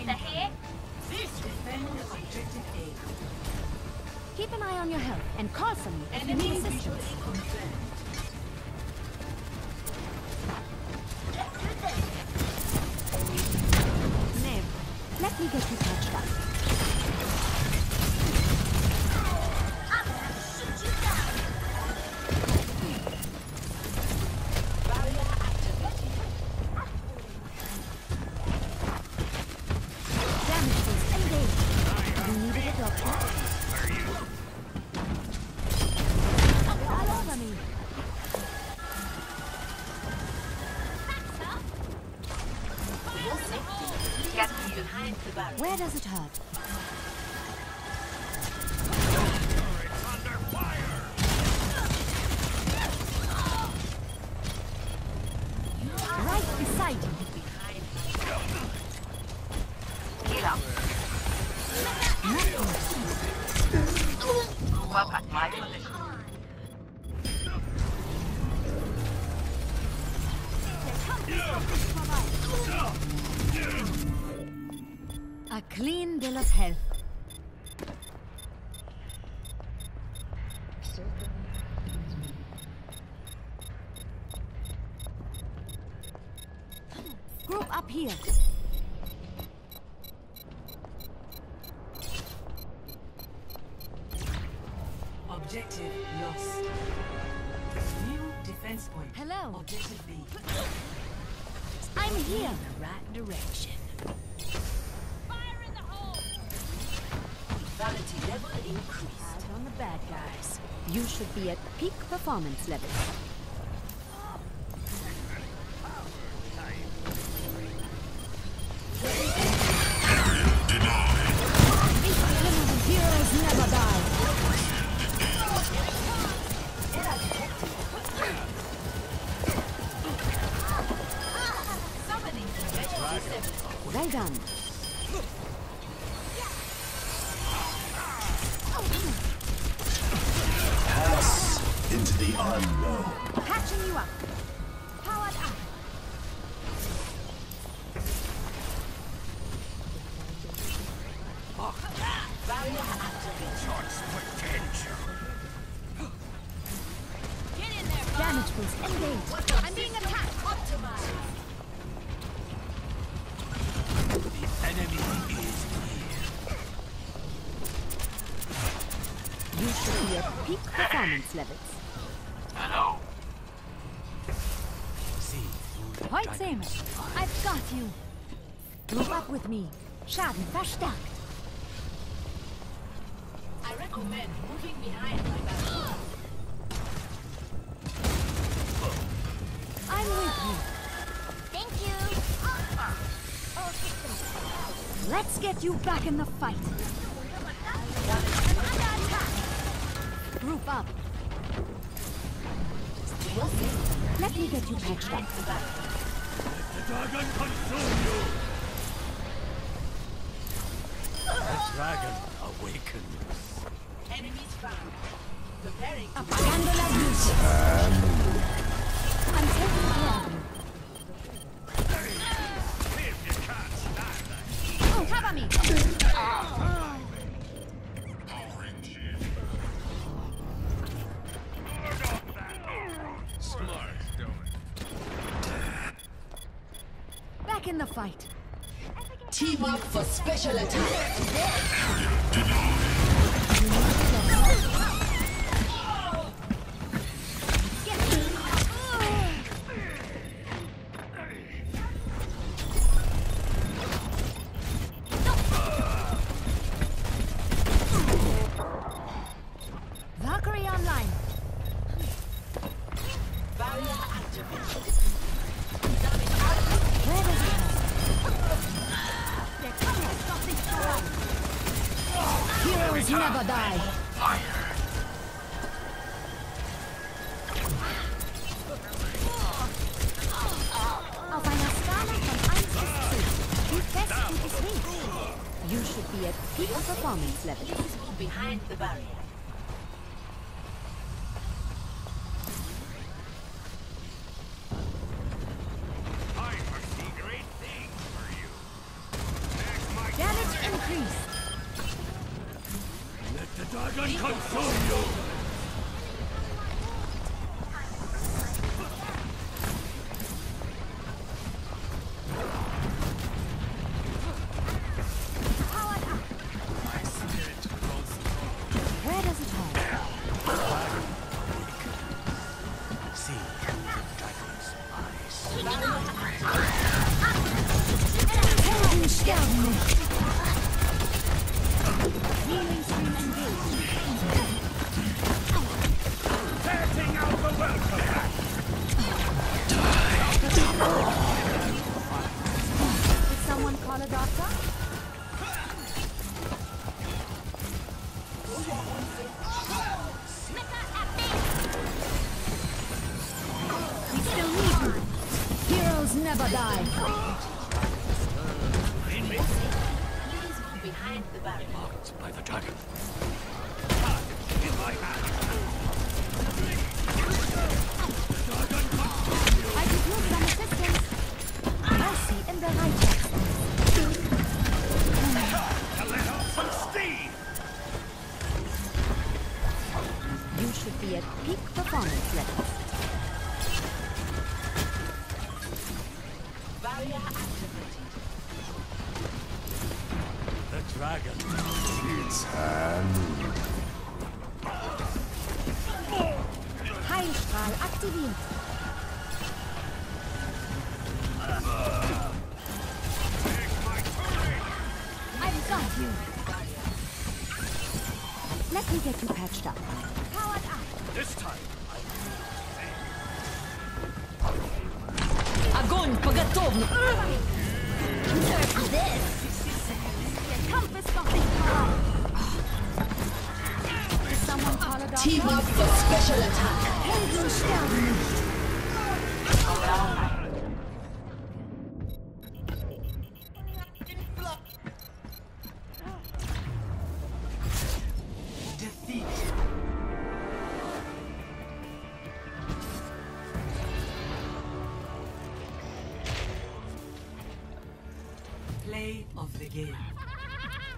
Defend objective A. Keep an eye on your health and call for me if you need assistance. Nev, let me get you patched up. Where does it hurt? Right beside you. Move up at my position. A clean bill of health. Group up here. Objective lost. New defense point. Hello. Objective B. I'm here. In the right direction. Vitality level increased. Out on the bad guys. You should be at peak performance level. Heroes never die. Well done. Pass into the unknown. Patching you up. Powered up. Barrier activated. Get in there. Damage boost engaged. I'm being attacked. Optimized. The enemy is near. You should be at peak performance levels. Hello. See through the Point aim. I've got you. Move up with me. Schaden verstärkt. I recommend moving behind my barrier. I'm with you. Thank you. Let's get you back in the fight. Under attack. Group up. Let me get you patched up. the dragon consume you. The dragon awakens. Enemies found. Preparing to Apagando las luces. I'm taking care of you. Oh, cover me. Smart, Back in the fight. team up for special attack. Valkyrie online. Barrier activated. Where does it go? Heroes never die. Auf einer Skala von 1 bis 10, wie fest du es hältst. You should be at peak performance level. Please move behind the barrier. I foresee great things for you. Next increased. Let the dragon consume you! Powered up. My spirit grows strong. Where does it hurt? See through the dragon's eyes. Helden sterben nicht. Healing stream engaged. Setting out the welcome back! Did someone call a doctor? We still need you. Heroes never die. Please move behind the barrier. Marked by the dragon. In my hand. I could use some assistance. Mercy in the right hands. Let off some steam! You should be at peak performance levels. Barrier activated. The dragon. It's hand. Heilstrahl aktiviert. I've got you. Let me get you patched up. Powered up. This time, Огонь по готовности. Der Kampf ist noch nicht vorbei. Did someone call a doctor? Team up for special attack. Helden sterben nicht. Defeat. Play of the game.